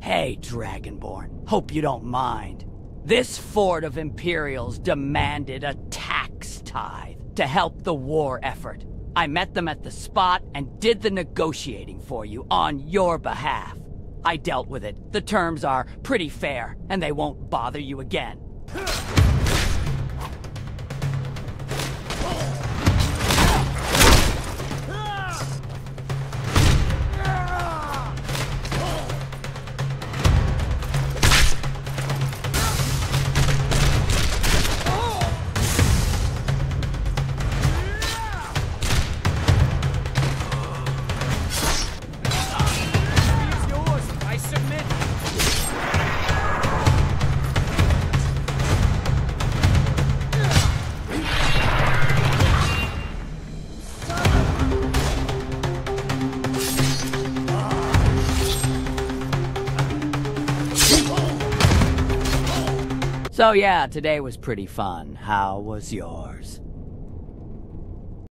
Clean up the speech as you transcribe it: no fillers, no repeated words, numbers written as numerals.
Hey, Dragonborn, hope you don't mind. This fort of Imperials demanded a tax tithe to help the war effort. I met them at the spot and did the negotiating for you on your behalf. I dealt with it. The terms are pretty fair, and they won't bother you again. So yeah, today was pretty fun. How was yours?